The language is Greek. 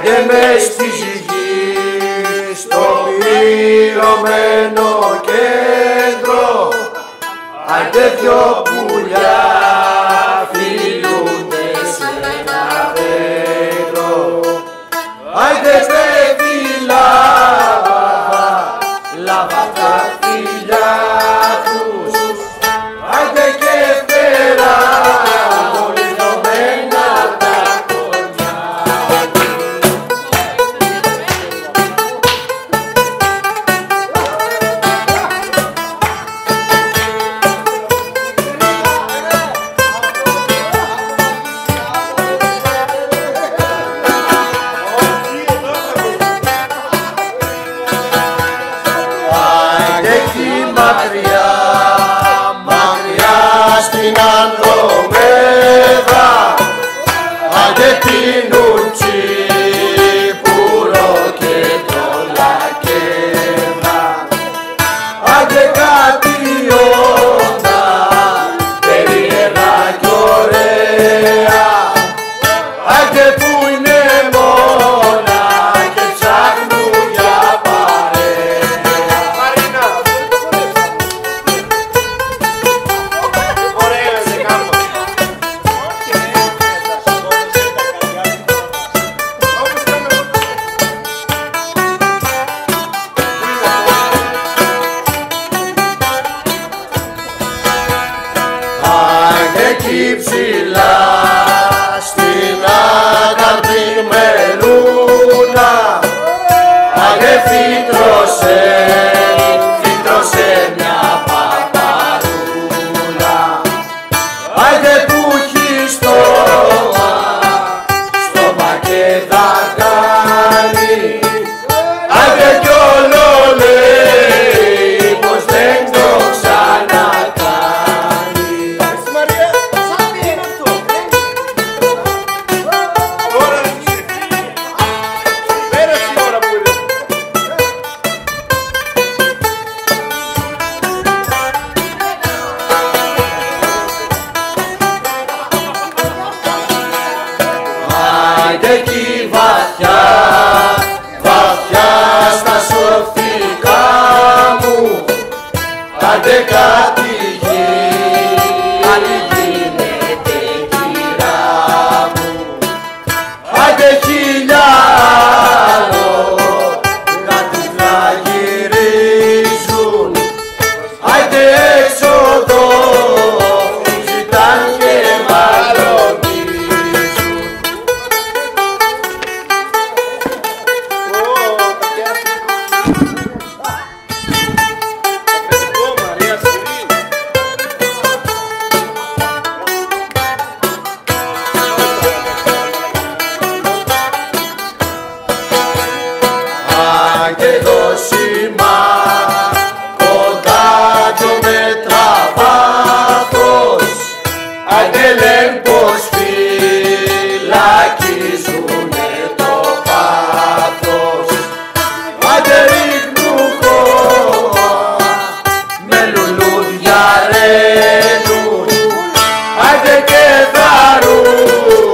Άιντε μες στη γη, στο πληρωμένο κέντρο, άιντε δυο πουλιά φιλούνται σε ένα δέντρο. Άιντε παιδί λάβα τα φιλιά τους, άιντε και φτερά ολυδωμένα τα κορμιά. Μακριά, μακριά στην Ανδρομέδα, άντε την Ουτσίπουρο και το Λακέδα, άντε κάτι όντα περίεργα κι ωραία, άντε που είναι μόνα και ψάχνουν για εκεί ψηλά στην αγαρδιμερούνα, άντε φύτρωσε μια παπαρούλα, άντε που έχει στόμα και δακάνει, άντε κι όλο λέει πως δεν το ξανακάνει. Άιντε εκεί βαθιά, βαθιά στα σωθικά μου, άντε κάτι γίνεται κυρά μου, άντε χιλιάδο κάτι να γυρίζουν, άντε έξοδο ζητάν και μαλωνίζουν. Αν και δόσημα κοντά 2 μέτρα βάθος, άντε λένε πως φυλακίζουνε το πάθος, άντε ρίχνουν χώμα με λουλούδια ρένουν, άντε και δαρούν